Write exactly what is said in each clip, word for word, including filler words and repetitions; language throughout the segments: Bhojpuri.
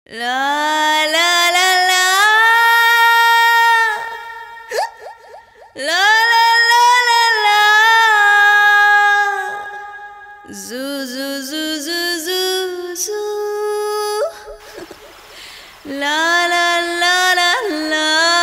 La la la la la la la la la zoo zoo zoo zoo zoo zoo la la la la la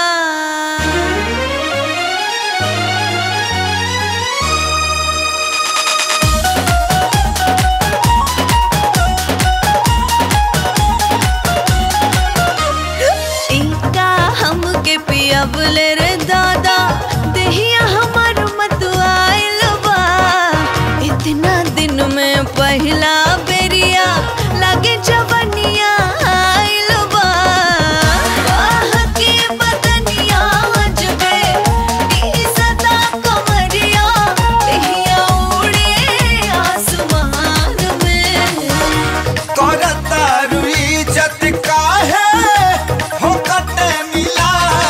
पियाबले रे दादा देहिया हमार मत आइल बा इतना दिन में पहला बेरिया लागे जवनिया आइल बा आह के बदनिया जबे दी सदा कमरिया देहिया उड़े आसमान में करता रुई जत काहे हो कते मिला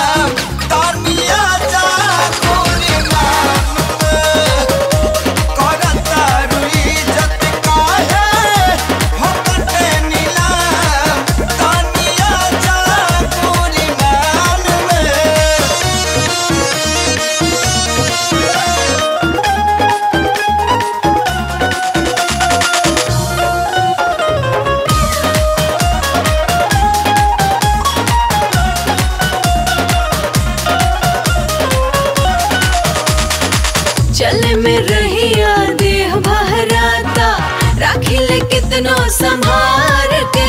चले में रहिया देह बहराता राखी ले कितनो संभार के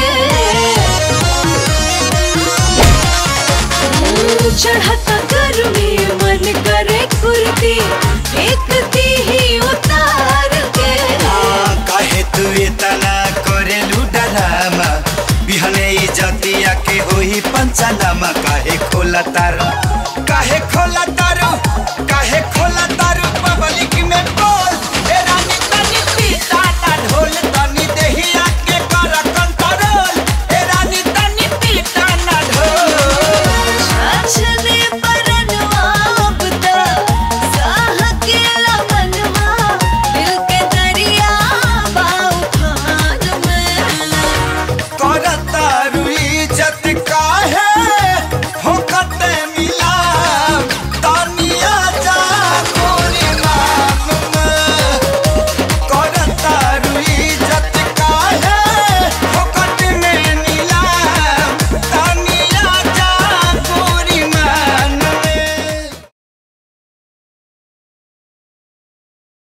चढ़ता गर्मी मन करे कुर्ती एक दी ही उतार के काहे तू इतना करे लुडरामा बिहने इज्जतिया के होई पंचनामा काहे खोला तार काहे खोला तार